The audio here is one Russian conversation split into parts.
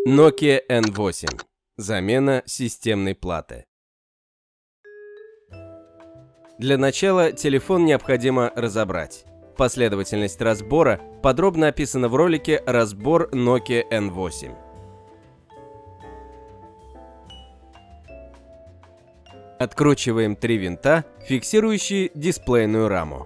Nokia N8. Замена системной платы. Для начала телефон необходимо разобрать. Последовательность разбора подробно описана в ролике «Разбор Nokia N8». Откручиваем 3 винта, фиксирующие дисплейную раму.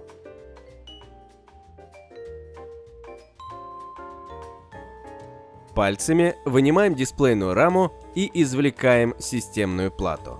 Пальцами вынимаем дисплейную раму и извлекаем системную плату.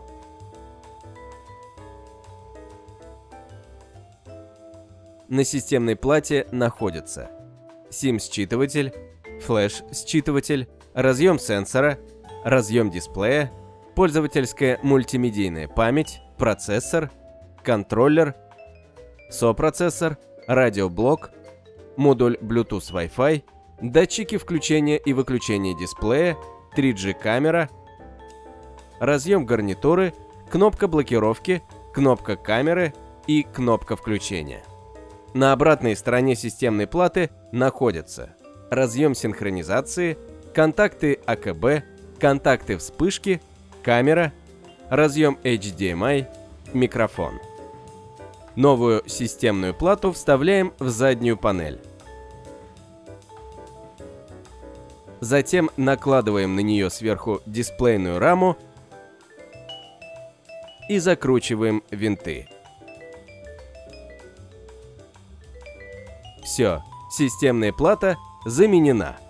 На системной плате находятся SIM-считыватель, флеш-считыватель, разъем сенсора, разъем дисплея, пользовательская мультимедийная память, процессор, контроллер, сопроцессор, радиоблок, модуль Bluetooth Wi-Fi, датчики включения и выключения дисплея, 3G камера, разъем гарнитуры, кнопка блокировки, кнопка камеры и кнопка включения. На обратной стороне системной платы находятся разъем синхронизации, контакты АКБ, контакты вспышки, камера, разъем HDMI, микрофон. Новую системную плату вставляем в заднюю панель. Затем накладываем на нее сверху дисплейную раму и закручиваем винты. Все, системная плата заменена.